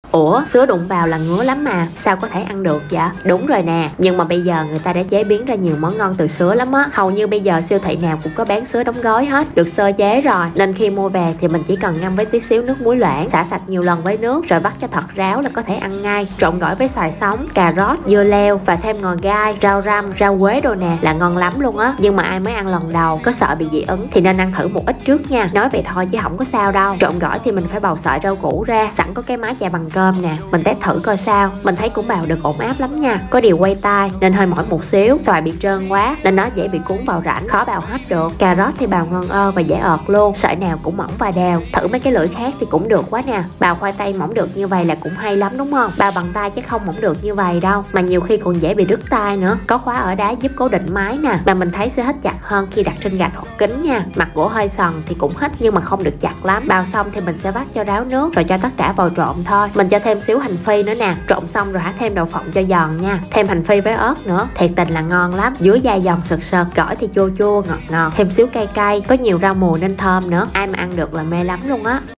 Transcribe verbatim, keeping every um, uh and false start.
Ủa, sứa đụng vào là ngứa lắm mà, sao có thể ăn được vậy? Đúng rồi nè, nhưng mà bây giờ người ta đã chế biến ra nhiều món ngon từ sứa lắm á. Hầu như bây giờ siêu thị nào cũng có bán sứa đóng gói hết, được sơ chế rồi. Nên khi mua về thì mình chỉ cần ngâm với tí xíu nước muối loãng, xả sạch nhiều lần với nước, rồi vắt cho thật ráo là có thể ăn ngay. Trộn gỏi với xoài sống, cà rốt, dưa leo và thêm ngò gai, rau răm, rau quế đồ nè là ngon lắm luôn á. Nhưng mà ai mới ăn lần đầu có sợ bị dị ứng thì nên ăn thử một ít trước nha. Nói vậy thôi chứ không có sao đâu. Trộn gỏi thì mình phải bầu sợi rau củ ra, sẵn có cái máy chà bằng cơm nè, mình test thử coi sao. Mình thấy cũng bào được ổn áp lắm nha, có điều quay tay nên hơi mỏi một xíu. Xoài bị trơn quá nên nó dễ bị cuốn vào rãnh, khó bào hết được. Cà rốt thì bào ngon ơ và dễ ợt luôn, sợi nào cũng mỏng và đều. Thử mấy cái lưỡi khác thì cũng được quá nè. Bào khoai tây mỏng được như vậy là cũng hay lắm đúng không? Bào bằng tay chứ không mỏng được như vậy đâu, mà nhiều khi còn dễ bị đứt tay nữa. Có khóa ở đá giúp cố định máy nè, mà mình thấy sẽ hít chặt hơn khi đặt trên gạch hoặc kính nha. Mặt gỗ hơi sần thì cũng hít nhưng mà không được chặt lắm. Bào xong thì mình sẽ vắt cho ráo nước rồi cho tất cả vào trộn thôi. Mình cho thêm xíu hành phi nữa nè, trộn xong rồi hả thêm đậu phộng cho giòn nha, thêm hành phi với ớt nữa, thiệt tình là ngon lắm. Dưới dai giòn sực sực, gỏi thì chua chua ngọt ngọt, thêm xíu cay cay, có nhiều rau mùi nên thơm nữa. Ai mà ăn được là mê lắm luôn á.